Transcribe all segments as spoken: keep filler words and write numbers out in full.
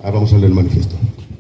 Ahora vamos a leer el manifiesto.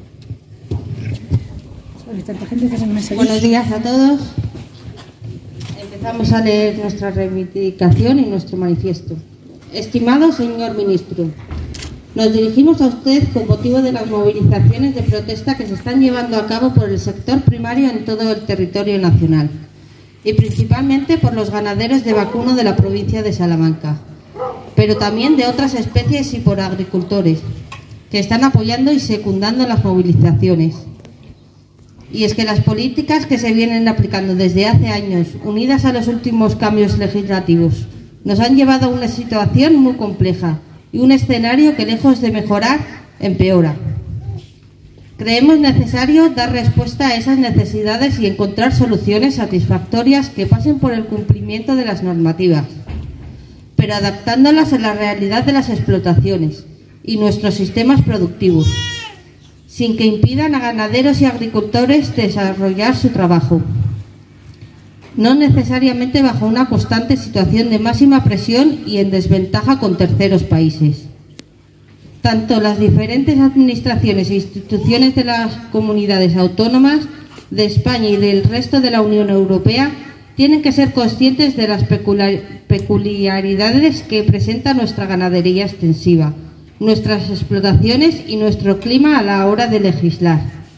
Buenos días a todos. Empezamos a leer nuestra reivindicación y nuestro manifiesto. Estimado señor ministro, nos dirigimos a usted con motivo de las movilizaciones de protesta que se están llevando a cabo por el sector primario en todo el territorio nacional y principalmente por los ganaderos de vacuno de la provincia de Salamanca, pero también de otras especies y por agricultores que están apoyando y secundando las movilizaciones. Y es que las políticas que se vienen aplicando desde hace años, unidas a los últimos cambios legislativos, nos han llevado a una situación muy compleja y un escenario que, lejos de mejorar, empeora. Creemos necesario dar respuesta a esas necesidades y encontrar soluciones satisfactorias que pasen por el cumplimiento de las normativas, pero adaptándolas a la realidad de las explotaciones y nuestros sistemas productivos, sin que impidan a ganaderos y agricultores desarrollar su trabajo, no necesariamente bajo una constante situación de máxima presión y en desventaja con terceros países. Tanto las diferentes administraciones e instituciones de las comunidades autónomas de España y del resto de la Unión Europea tienen que ser conscientes de las peculiaridades que presenta nuestra ganadería extensiva, nuestras explotaciones y nuestro clima a la hora de legislar.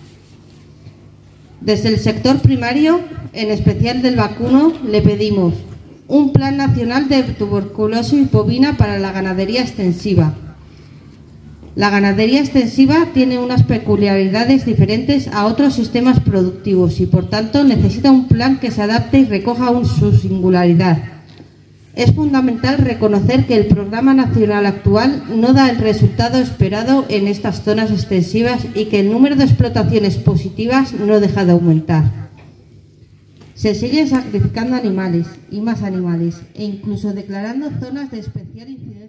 Desde el sector primario, en especial del vacuno, le pedimos un plan nacional de tuberculosis bovina para la ganadería extensiva. La ganadería extensiva tiene unas peculiaridades diferentes a otros sistemas productivos y, por tanto, necesita un plan que se adapte y recoja aún su singularidad. Es fundamental reconocer que el programa nacional actual no da el resultado esperado en estas zonas extensivas y que el número de explotaciones positivas no deja de aumentar. Se siguen sacrificando animales y más animales e incluso declarando zonas de especial incidencia